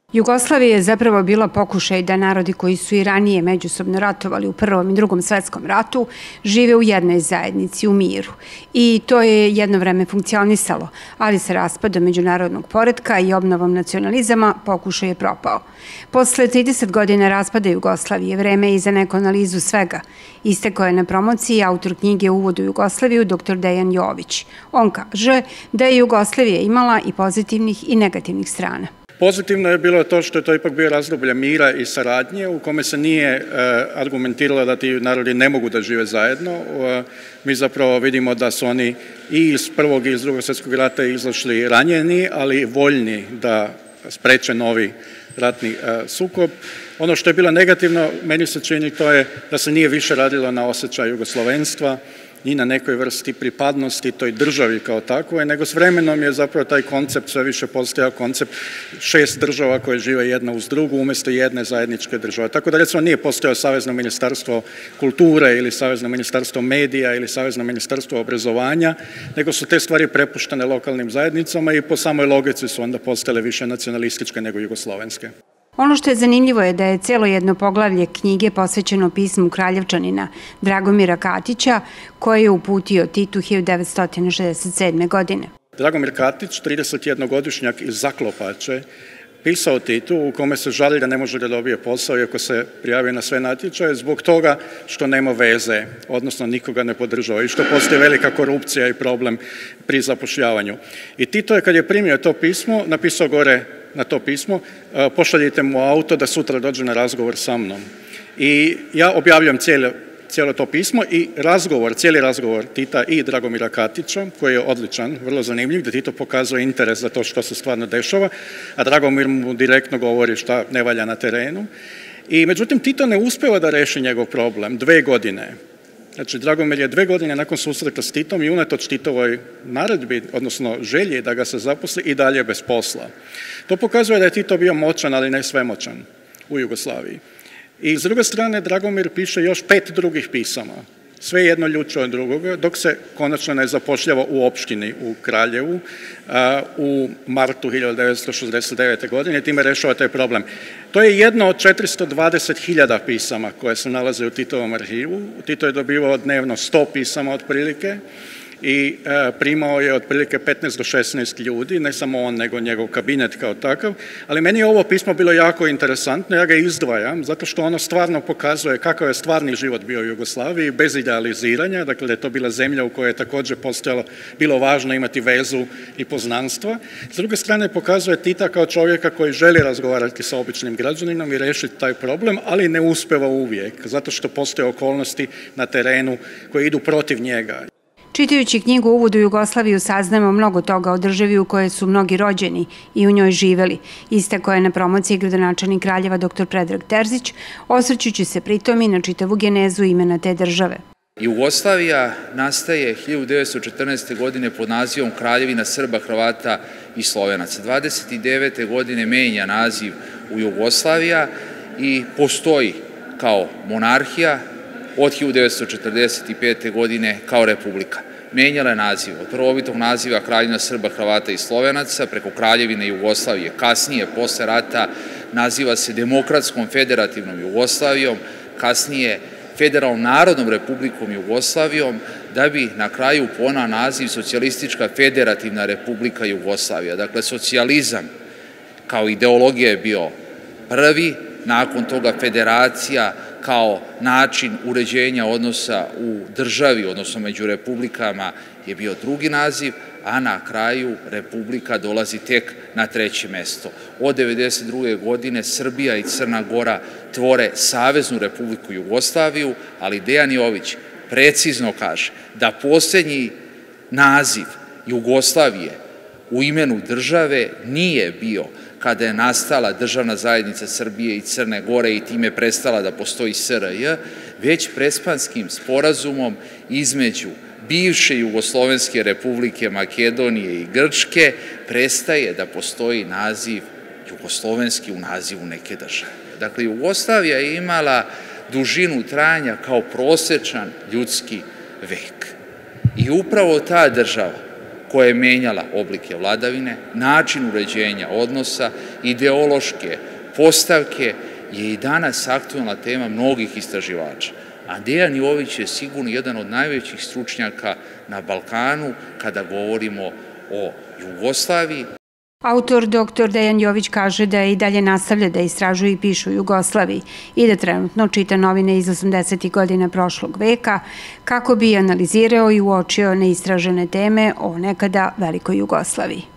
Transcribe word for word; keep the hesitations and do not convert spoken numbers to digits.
Jugoslavija je zapravo bila pokušaj da narodi koji su i ranije međusobno ratovali u Prvom i Drugom svetskom ratu žive u jednoj zajednici, u miru. I to je jedno vreme funkcionisalo, ali sa raspadom međunarodnog poretka i obnovom nacionalizama pokušaj je propao. Posle trideset godina raspada Jugoslavije vreme je i za neku analizu svega. Istekao je na promociji autor knjige Uvod u Jugoslaviju doktor Dejan Jović. On kaže da je Jugoslavija imala i pozitivnih i negativnih strana. Pozitivno je bilo to što je to ipak bio razdoblje mira i saradnje u kome se nije argumentiralo da ti narodi ne mogu da žive zajedno. Mi zapravo vidimo da su oni i iz Prvog i iz Drugog svjetskog rata izašli ranjeni, ali voljni da spreče novi ratni sukob. Ono što je bilo negativno, meni se čini, to je da se nije više radilo na osjećaju jugoslovenstva i na nekoj vrsti pripadnosti toj državi kao takvoj, nego s vremenom je zapravo taj koncept sve više postojao koncept šest država koje žive jedna uz drugu umjesto jedne zajedničke države. Tako da recimo nije postojao Savezno ministarstvo kulture ili Savezno ministarstvo medija ili Savezno ministarstvo obrazovanja, nego su te stvari prepuštene lokalnim zajednicama i po samoj logici su onda postale više nacionalističke nego jugoslovenske. Ono što je zanimljivo je da je cijelo jedno poglavlje knjige posvećeno pismu Kraljevčanina Dragomira Katića, koje je uputio Titu hiljadu devetsto šezdeset sedme. godine. Dragomir Katić, tridesetjednogodišnjak iz Zaklopače, pisao Titu u kome se žali da ne može da dobije posao iako se prijavio na sve natječaje zbog toga što nema veze, odnosno nikoga ne podržava i što postoji velika korupcija i problem pri zapošljavanju. I Tito je kad je primio to pismo, napisao gore na to pismo, pošaljite mu auto da sutra dođe na razgovor sa mnom. I ja objavljam cijelo, cijelo to pismo i razgovor, cijeli razgovor Tita i Dragomira Katića, koji je odličan, vrlo zanimljiv, da Tito pokazuje interes za to što se stvarno dešava, a Dragomir mu direktno govori šta ne valja na terenu. I međutim, Tito ne uspeva da reši njegov problem dve godine. Znači, Dragomir je dve godine nakon susreta s Titom i unatoč Titovoj naredbi, odnosno želji da ga se zaposli i dalje bez posla. To pokazuje da je Tito bio moćan, ali ne svemoćan u Jugoslaviji. I s druge strane, Dragomir piše još pet drugih pisama, sve jedno ljuće od drugoga, dok se konačno ne zapošljava u opštini u Kraljevu u martu hiljadu devetsto šezdeset devete. godine, time rešava taj problem. To je jedno od četiristo dvadeset hiljada pisama koje se nalaze u Titovom arhivu. Tito je dobivao dnevno sto pisama otprilike i primao je otprilike petnaest do šesnaest ljudi, ne samo on, nego njegov kabinet kao takav, ali meni je ovo pismo bilo jako interesantno, ja ga izdvajam, zato što ono stvarno pokazuje kakav je stvarni život bio u Jugoslaviji, bez idealiziranja, dakle da je to bila zemlja u kojoj je također postojalo, bilo važno imati vezu i poznanstva. S druge strane pokazuje Tita kao čovjeka koji želi razgovarati sa običnim građaninom i rešiti taj problem, ali ne uspeva uvijek, zato što postoje okolnosti na terenu koje idu protiv njega. Čitajući knjigu Uvod u Jugoslaviju saznamo mnogo toga o državi u kojoj su mnogi rođeni i u njoj živeli. Istekao je na promociji gradonačelnik Kraljeva doktor Predrag Terzić, osvrćući se pritom i na čitavu genezu imena te države. Jugoslavija nastaje hiljadu devetsto četrnaeste. godine pod nazivom Kraljevina Srba, Hrvata i Slovenaca. dvadeset devete. godine menja naziv u Jugoslavija i postoji kao monarhija od hiljadu devetsto četrdeset pete. godine kao republika. Menjala je naziv od prvobitnog naziva Kraljevina Srba, Hrvata i Slovenaca preko Kraljevine Jugoslavije. Kasnije, posle rata, naziva se Demokratskom federativnom Jugoslavijom, kasnije Federalnom narodnom republikom Jugoslavijom, da bi na kraju ponao naziv Socijalistička federativna republika Jugoslavija. Dakle, socijalizam kao ideologija je bio prvi, nakon toga federacija kao način uređenja odnosa u državi, odnosno među republikama, je bio drugi naziv, a na kraju republika dolazi tek na treće mesto. Od devedeset druge. godine Srbija i Crna Gora tvore Saveznu republiku Jugoslaviju, ali Dejan Jović precizno kaže da posljednji naziv Jugoslavije u imenu države nije bio kada je nastala državna zajednica Srbije i Crne Gore i time prestala da postoji S R J, već prespanskim sporazumom između bivše Jugoslovenske republike Makedonije i Grčke prestaje da postoji naziv jugoslovenski u nazivu neke države. Dakle, Jugoslavija je imala dužinu trajanja kao prosečan ljudski vek. I upravo ta država koja je menjala oblike vladavine, način uređenja odnosa ideološke postavke je i danas aktualna tema mnogih istraživača. A Dejan Jović je sigurno jedan od najvećih stručnjaka na Balkanu kada govorimo o Jugoslaviji. Autor doktor Dejan Jović kaže da i dalje nastavlja da istražuje i piše u Jugoslaviji i da trenutno čita novine iz osamdesetih godina prošlog veka kako bi analizirao i uočio neistražene teme o nekada velikoj Jugoslaviji.